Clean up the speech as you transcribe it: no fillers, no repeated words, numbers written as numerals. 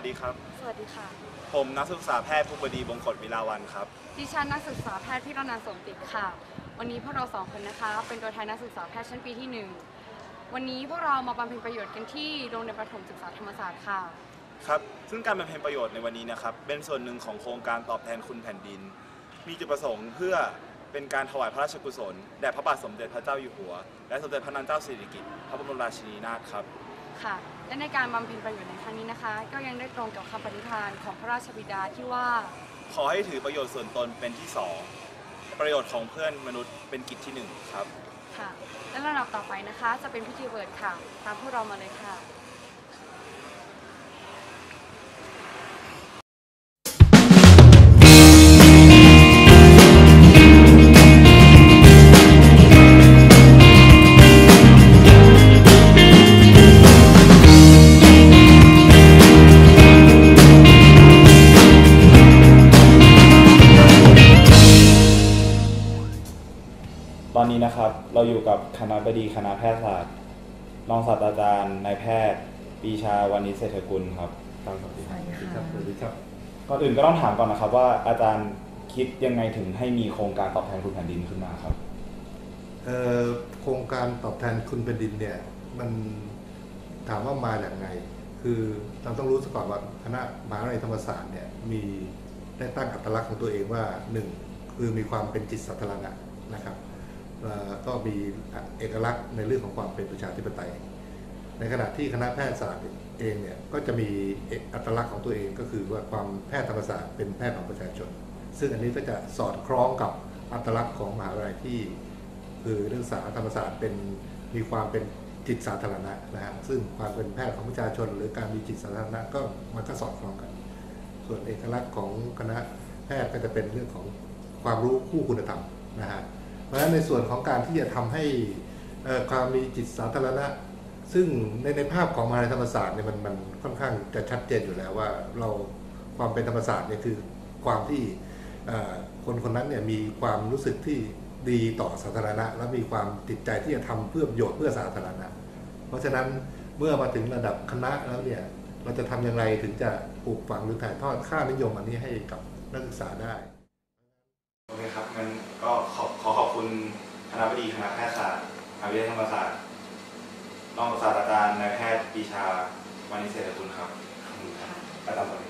ดีครับสวัสดีค่ะผมนักศึกษาแพทย์ภูบดีบงกฎวิลาวันครับดิฉันนักศึกษาแพทย์พิรนันท์สมติค่ะวันนี้พวกเราสองคนนะคะเป็นตัวแทนนักศึกษาแพทย์ชั้นปีที่1วันนี้พวกเรามาบำเพ็ญประโยชน์กันที่โรงเรียนประถมศึกษาธรรมศาสตร์ค่ะครับซึ่งการบำเพ็ญประโยชน์ในวันนี้นะครับเป็นส่วนหนึ่งของโครงการตอบแทนคุณแผ่นดินมีจุดประสงค์เพื่อเป็นการถวายพระราชกุศลแด่พระบาทสมเด็จพระเจ้าอยู่หัวและสมเด็จพระนางเจ้าสิริกิติ์พระบรมราชินีนาถครับค่ะและในการบำเพ็ญประโยชน์ในครั้งนี้นะคะก็ยังได้ตรงกับคำปณิธานของพระราชบิดาที่ว่าขอให้ถือประโยชน์ส่วนตนเป็นที่สองประโยชน์ของเพื่อนมนุษย์เป็นกิจที่หนึ่งครับค่ะและลำดับต่อไปนะคะจะเป็นพิธีเปิดค่ะตามพวกเรามาเลยค่ะตอนนี้นะครับเราอยู่กับคณบดีคณะแพทยศาสตร์รองศาสตราจารย์นายแพทย์ปีชาวณิชเศรษฐกุลครับสวัสดีครับสวัสดีครับก่อนอื่นก็ต้องถามก่อนนะครับว่าอาจารย์คิดยังไงถึงให้มีโครงการตอบแทนคุณแผ่นดินขึ้นมาครับโครงการตอบแทนคุณแผ่นดินเนี่ยมันถามว่ามาอย่างไงคือเราต้องรู้ซะก่อนว่าคณะมหาวิทยาลัยธรรมศาสตร์เนี่ยมีได้ตั้งอัตลักษณ์ของตัวเองว่า1คือมีความเป็นจิตสาธารณะนะครับก็มีเอกลักษณ์ในเรื่องของความเป็นประชาธิปไตยในขณะที่คณะแพทยศาสตร์เองเนี่ยก็จะมีอัตลักษณ์ของตัวเองก็คือว่าความแพทย์ธรรมศาสตร์เป็นแพทย์ของประชาชนซึ่งอันนี้ก็จะสอดคล้องกับอัตลักษณ์ของมหาวิทยาลัยที่คือนักศึกษาธรรมศาสตร์มีความเป็นจิตสาธารณะนะฮะซึ่งความเป็นแพทย์ของประชาชนหรือการมีจิตสาธารณะก็มันก็สอดคล้องกันส่วนเอกลักษณ์ของคณะแพทย์ก็จะเป็นเรื่องของความรู้คู่คุณธรรมนะฮะเพราะฉะนั้นในส่วนของการที่จะทำให้ความมีจิตสาธารณะซึ่งในภาพของมหาวิทยาลัยธรรมศาสตร์เนี่ยมันค่อนข้างจะชัดเจนอยู่แล้วว่าเราความเป็นธรรมศาสตร์เนี่ยคือความที่คนนั้นเนี่ยมีความรู้สึกที่ดีต่อสาธารณะและมีความติดใจที่จะทำเพื่อประโยชน์เพื่อสาธารณะเพราะฉะนั้นเมื่อมาถึงระดับคณะแล้วเนี่ยเราจะทำอย่างไรถึงจะปลูกฝังหรือถ่ายทอดค่านิยมอันนี้ให้กับนักศึกษาได้โอเคครับงั้นก็ขอบคุณคณบดีคณะแพทยศาสตร์มหาวิทยาลัยธรรมศาสตร์รองศาสตราจารย์นายแพทย์ปีชาวณิชเศรษฐกุลครับอาจารย์